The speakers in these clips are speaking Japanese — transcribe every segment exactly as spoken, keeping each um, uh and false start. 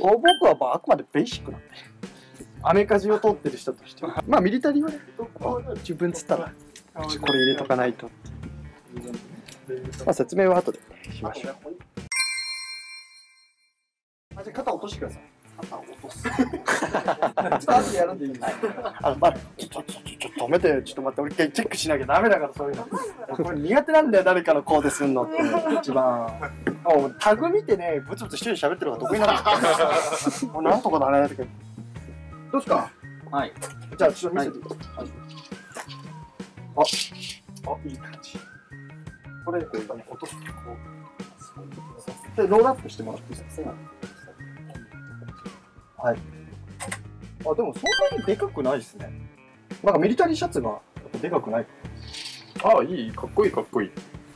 僕はまああくまでベーシックなんで、アメカジを取ってる人としてはまあミリタリーはね、自分つったらこれ入れとかないと。まあ説明は後でしましょう。あ、じゃあ肩落としてください。肩を落とす。ちょっと後でやるんでいいですか。あの、まあ、ちょっと、ちょっと、ちょっと止めて、ちょっと待って、俺一回チェックしなきゃダメだから、そういうの。これ苦手なんだよ、誰かのコーデすんのって、一番。もうタグ見てね、ブツブツ一人で喋ってるのが得意なんだよ。もうなんとかだね、だけど。どうですか。はい。じゃあ、ちょっと見せて。はい、あ、あ、いい感じ。これ、落とす。こう。で、ロールアップしてもらっていいですか。はい。あ、でもそんなにでかくないですね。なんかミリタリーシャツがでかくない。 ああ、いい、かっこいい、かっこいい。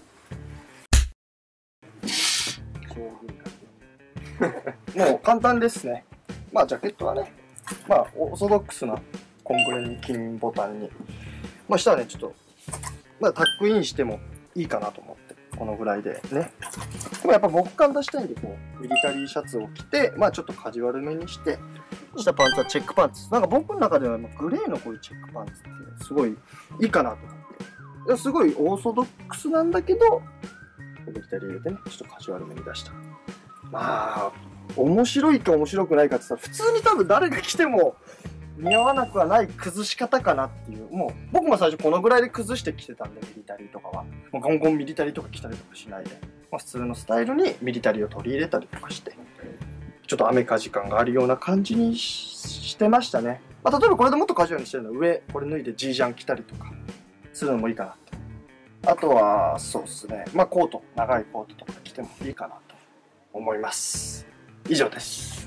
もう簡単ですね。まあジャケットはね、まあオーソドックスなコンブレに金ボタンに、まあ下はねちょっと、まあタックインしてもいいかなと思って、このぐらいでね。でもやっぱ僕感出したいんで、こうミリタリーシャツを着て、まあちょっとカジュアルめにして、下パンツはチェックパンツ。なんか僕の中ではグレーのこういうチェックパンツってすごいいいかなと思って。すごいオーソドックスなんだけど、ミリタリー入れてね、ちょっとカジュアルめに出した。まあ、面白いか面白くないかって言ったら、普通に多分誰が着ても似合わなくはない崩し方かなっていう。もう僕も最初このぐらいで崩して着てたんで、ミリタリーとかは。もうゴンゴンミリタリーとか着たりとかしないで、まあ、普通のスタイルにミリタリーを取り入れたりとかして、ちょっとアメカジ感があるような感じに し, してましたね。まあ、例えばこれでもっとカジュアルにしてるのは上、これ脱いでジージャン着たりとかするのもいいかなって。あとは、そうですね。まあコート、長いコートとか着てもいいかなと思います。以上です。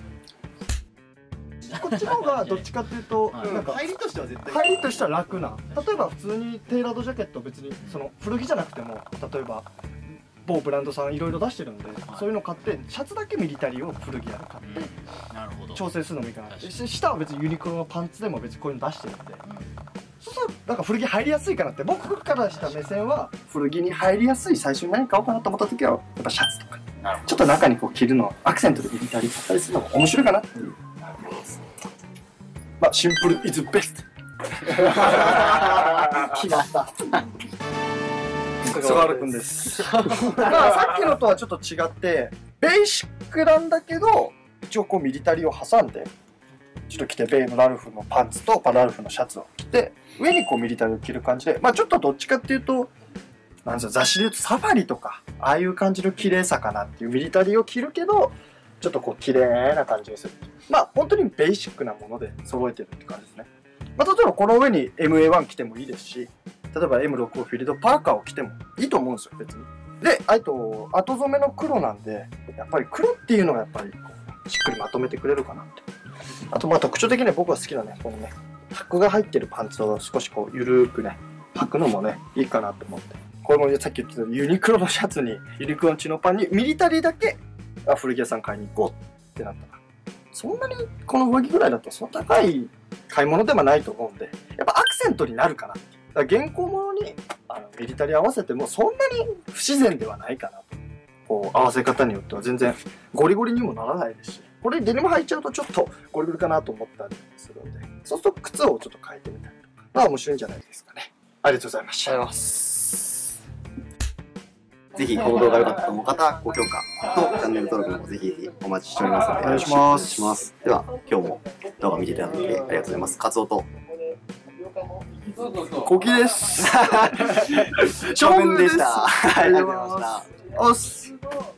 こっちの方がどっちかっていうと、なんか入りとしては絶対入りとしては楽な。例えば普通にテーラードジャケット、別にその古着じゃなくても、例えば某ブランドさんいろいろ出してるんで、はい、そういうの買ってシャツだけミリタリーを古着屋で買って、うん、なるほど、調整するのもいいかな。下は別にユニクロのパンツでも別にこういうの出してるんで、うん、そうするとなんか古着入りやすいかなって。僕からした目線は古着に入りやすい、最初に何買おうかなと思った時はやっぱシャツとか、ちょっと中にこう着るのアクセントでミリタリー買ったりするのも面白いかなっていう。まあシンプルイズベスト。決まった。菅原くんです。まあさっきのとはちょっと違ってベーシックなんだけど、一応こうミリタリーを挟んでちょっと着て、ベイのラルフのパンツとパラルフのシャツを着て、上にこうミリタリーを着る感じで、まあちょっとどっちかっていうと、なんですよ、雑誌で言うとサファリとかああいう感じの綺麗さかなっていう。ミリタリーを着るけどちょっとこう綺麗な感じにする。まあ本当にベーシックなもので揃えてるって感じですね。まあ例えばこの上に エムエーワン 着てもいいですし、例えば エムろく フィールドパーカーを着てもいいと思うんですよ、別に。で、あと、後染めの黒なんで、やっぱり黒っていうのがやっぱりこうしっかりまとめてくれるかなって。あと、まあ特徴的には僕が好きなね、このね、タックが入ってるパンツを少しこう、ゆるーくね、履くのもね、いいかなと思って。これもさっき言ったユニクロのシャツに、ユニクロのチノパンに、ミリタリーだけ、あ、古着屋さん買いに行こうってなったら、そんなにこの上着ぐらいだとその高い買い物ではないと思うんで、やっぱアクセントになるかなって。だから現行物にあのミリタリー合わせてもそんなに不自然ではないかなと。こう合わせ方によっては全然ゴリゴリにもならないですし、これデニム履いちゃうとちょっとゴリゴリかなと思ったりするんで、そうすると靴をちょっと変えてみたりとか、まあ面白いんじゃないですかね。ありがとうございました。ありがとうございます。 ぜひこの動画良かったと思う方、高評価とチャンネル登録もぜひぜひお待ちしておりますので、 お願いします。 します。では今日も動画見ていただいてありがとうございます。カツオとコキです。 将軍でした。ありがとうございました。 おっす。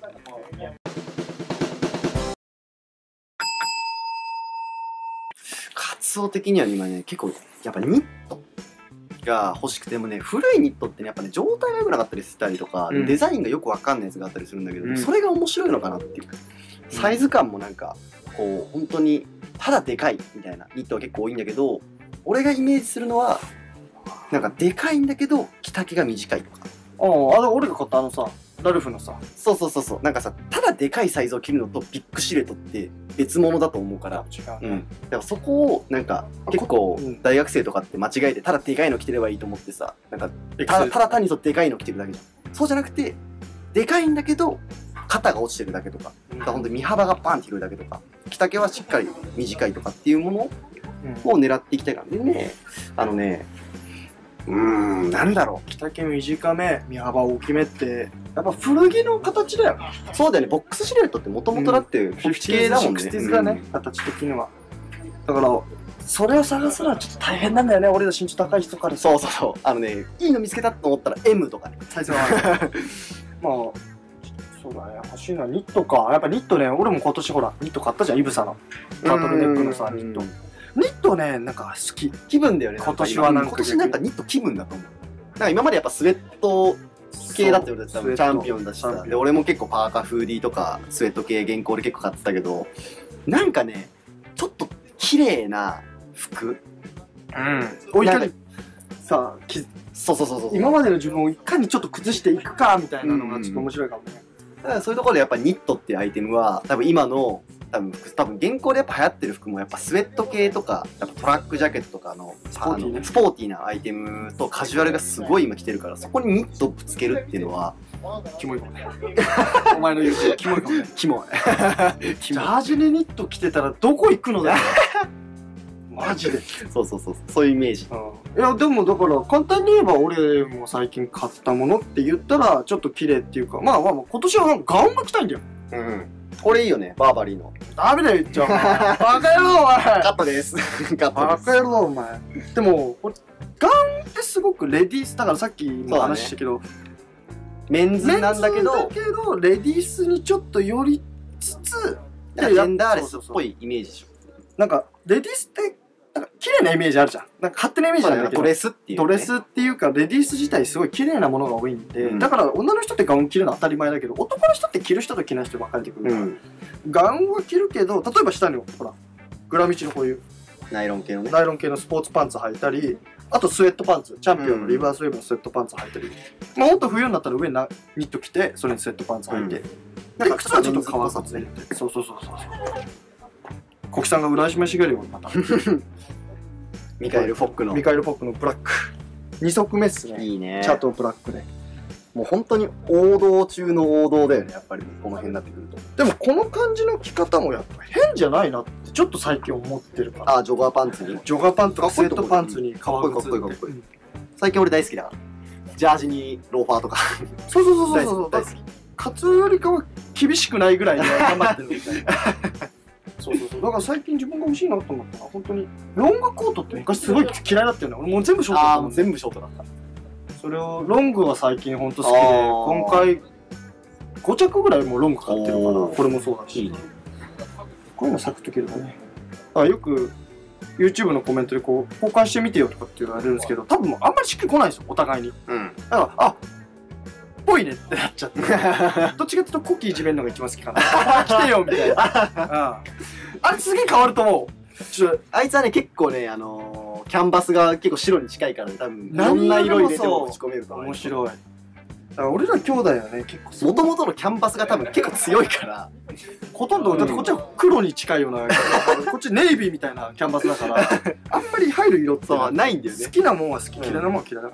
カツオ的には今ね、結構やっぱニットが欲しくてもね、古いニットってね、やっぱね、状態が良くなかったりしたりとか、うん、デザインがよくわかんないやつがあったりするんだけど、うん、それが面白いのかなっていう。サイズ感もなんか、こう、本当に、ただでかいみたいなニットは結構多いんだけど、俺がイメージするのは、なんかでかいんだけど、着丈が短いとか。 ああ、あれ俺が買ったあのさ、ラルフのさ。 そうそうそうそう。なんかさ、ただでかいサイズを着るのとビッグシルエットって別物だと思うから。 違うね。 うん。だからそこを、なんか、結構、大学生とかって間違えて、ただでかいの着てればいいと思ってさ、なんか、ただただ単にそうでかいの着てるだけじゃん。そうじゃなくて、でかいんだけど、肩が落ちてるだけとか、うん、ほんと身幅がバンって広いだけとか、着丈はしっかり短いとかっていうものを狙っていきたいからでね、あのね、うーん、なんだろう。 着丈短め、身幅大きめって、やっぱ古着の形だよね。 そうだよね、ボックスシルエットってもともとだってこっち系だもんね。 シックスティーズだね、形的には。だから、それを探すのはちょっと大変なんだよね、俺ら身長高い人から。 そうそうそう。あのね、いいの見つけたと思ったら エム とかね。 サイズは。まあ、そうだね、欲しいのはニットか。やっぱニットね、俺も今年ほら、ニット買ったじゃん、イブサの。タートルネックのさ、ニット。ニットね、なんか好き。 気分だよね。 今年はなんか。 今年なんかニット気分だと思う。なんか今までやっぱスウェット系だって言われてたチャンピオンだしさ。で、俺も結構パーカー、フーディーとかスウェット系現行で結構買ってたけど、なんかね、ちょっと綺麗な服。 うん。おいかにさあ、 そうそうそうそう。 今までの自分をいかにちょっと崩していくかみたいなのがちょっと面白いかもね。 だからそういうところでやっぱニットっていうアイテムは多分今の多分多分現行でやっぱ流行ってる服もやっぱスウェット系とかやっぱトラックジャケットとかのスポーティー、ね、スポーティーなアイテムとカジュアルがすごい今来てるから、そこにニットをぶつけるっていうのはキモいかもね。お前の言うとキモいかもね。 キモい。 ジャージにニット着てたらどこ行くのだよ。マジで。 そうそうそう、そういうイメージ。 うん、いやでもだから簡単に言えば俺も最近買ったものって言ったらちょっと綺麗っていうか、まあまあ今年はガウンが着たいんだよ。 うん。これいいよね、バーバリーの。 ダメだよ言っちゃう。バカ野郎お前。 カットです。カットです。 バカ野郎お前。でもこれガウンってすごくレディースだからさっきも話したけど、 メンズなんだけど、 だけどレディースにちょっと寄りつつ、 ジェンダーレスっぽいイメージでしょ。 なんかレディースってなんか綺麗なイメージあるじゃん。なんか勝手なイメージなんだけど、 ドレスっていう、 ね、ドレスっていうかレディース自体すごい綺麗なものが多いんで、うん、だから女の人ってガウン着るのは当たり前だけど、男の人って着る人と着ない人分かれてくるから、うん、ガウンは着るけど、例えば下にほらグラミチのこういうナイロン系のね、 ナイロン系のスポーツパンツ履いたり、あとスウェットパンツ、チャンピオンのリバースウェーブのスウェットパンツ履いたり、うん、まあほんと冬になったら上にニット着てそれにスウェットパンツ履いて、うん、なんか靴はちょっと革靴入れて、そうそうそうそう。国さんが浦島茂よまた。 ミカエル・フォックのミカエル・フォックのブラックに足目っすね。 いいね。 チャートブラックでもう本当に王道中の王道だよね、やっぱりこの辺になってくると。 でもこの感じの着方もやっぱ変じゃないなってちょっと最近思ってるから。 ああ、ジョガーパンツにジョガーパンツとかスウェットパンツに革靴ってかっこいいかっこいい。 最近俺大好きだから、ジャージにローファーとか。 そうそうそうそうそう、 大好き。 カツよりかは厳しくないぐらいで頑張ってるみたいな。そうそうそう、だから最近自分が欲しいなと思ったのは本当にロングコートって昔すごい嫌いだったよね。俺もう全部ショートだった。 ああ、全部ショートだった。 それをロングは最近本当好きで、今回ご着ぐらいもうロング買ってるから、これもそうだし、いいね、こういうのサクッと着るとね。あ、よく YouTube のコメントでこう交換してみてよとかって言われるんですけど、多分あんまりしっくりこないんですよ、お互いに。うん、だからあっぽいねってなっちゃって、どっちかっていうとコキいじめるのが一番好きかな。来てよみたいな。あれすげえ変わると思う。ちょあいつはね結構ね、あのー、キャンバスが結構白に近いからね、多分いろんな色入れても打ち込めると思う。 面白い。だから俺ら兄弟はね結構もともとのキャンバスが多分結構強いから、 ほとんどだってこっちは黒に近いような、こっちネイビーみたいなキャンバスだからあんまり入る色ってないんだよね。 好きなもんは好き、嫌いなもんは嫌いだから。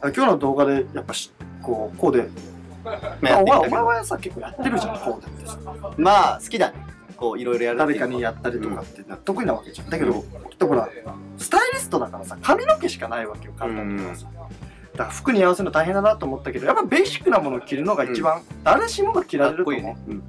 今日の動画でやっぱしこうこうで、まあ、お前お前はさ結構やってるじゃん、こうでってさ。 まあ好きだね、こういろいろやる、 誰かにやったりとかって得意なわけじゃん。だけどほらスタイリストだからさ、髪の毛しかないわけよ、簡単に言うとさ。だから服に合わせるの大変だなと思ったけど、やっぱベーシックなものを着るのが一番誰しもが着られると思う。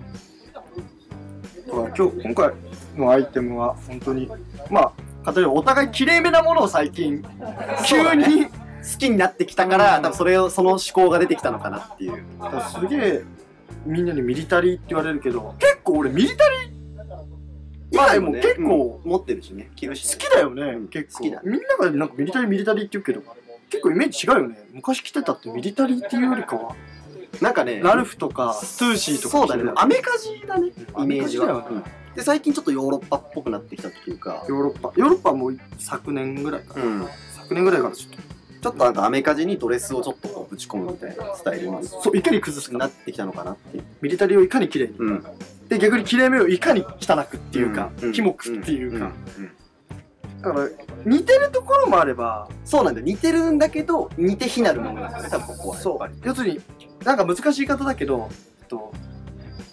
今日今回のアイテムは本当にまあ例えばお互いきれいめなものを最近急に好きになってきたから、多分それをその思考が出てきたのかなっていう。 すげえみんなにミリタリーって言われるけど、結構俺ミリタリー以外も結構持ってるしね、着るし好きだよね。結構みんながなんかミリタリーミリタリーって言うけど、結構イメージ違うよね。昔着てたってミリタリーっていうよりかはなんかね、 ラルフとかトゥーシーとか。 そうだね、アメカジだね、イメージは。で最近ちょっとヨーロッパっぽくなってきたっていうか、 ヨーロッパヨーロッパもう昨年ぐらいかな、昨年ぐらいからちょっとちょっとなんかアメカジにドレスをちょっとこうぶち込むみたいなスタイルに、 そういかに崩すかなってきたのかなっていう。 ミリタリーをいかに綺麗に、うん、で逆に綺麗めをいかに汚くっていうか、キモくっていうか、だから似てるところもあれば、 そうなんだよ、似てるんだけど似て非なるものなんだよね、多分ここは。 そう、要するになんか難しい言い方だけど、と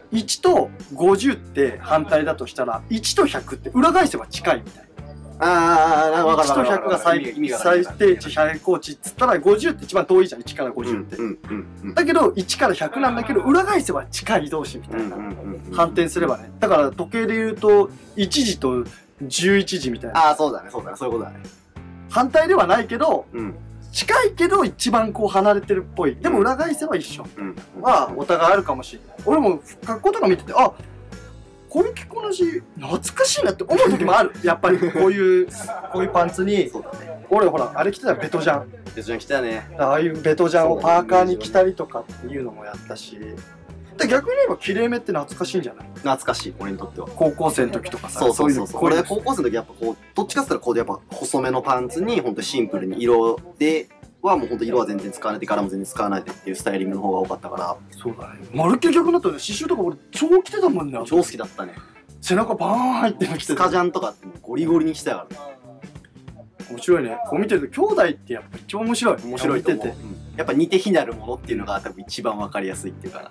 いちとごじゅうって反対だとしたらいちとひゃくって裏返せば近いみたいな。 ああ、わかるいちとひゃくが最最低値最高値っつったらごじゅうって一番遠いじゃん、いちからごじゅうって、 うんうんうん、 だけどいちからひゃくなんだけど裏返せば近い同士みたいな、反転すればね。だから時計で言うといちじとじゅういちじみたいな。 ああ、そうだねそうだね、そういうことだね。 反対ではないけど、 うん、 近いけど一番こう離れてるっぽい。でも裏返せば一緒はお互いあるかもしれない。俺も格好とか見てて、あ、こういう着こなし懐かしいなって思う時もある。やっぱりこういうこういうパンツに、 そうだね、 俺ほらあれ着てたらベトジャン、 ベトジャン着たね。 ああいうベトジャンをパーカーに着たりとかっていうのもやったし、で逆に言えばきれいめって懐かしいんじゃない？ 懐かしい、俺にとっては。 高校生の時とかさ、 そうそうそうそう。 こういうの俺高校生の時やっぱこうどっちかって言ったらこうやっぱ細めのパンツにほんとシンプルに色ではもうほんと色は全然使わないで柄も全然使わないでっていうスタイリングの方が多かったから。 そうだね。まるっきり逆になったね。刺繍とか俺超着てたもんね。 超好きだったね。 背中バーン入ってるの着てた。 スカジャンとかってゴリゴリにしてたからね。 面白いね。こう見てると兄弟ってやっぱ一番面白い。 面白いと思う。 見てて、 うん、やっぱ似て非なるものっていうのが多分一番わかりやすいっていうかな。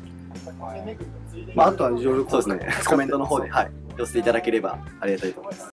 まああとはいろいろそうですね。コメントの方ではい寄せていただければありがたいと思います。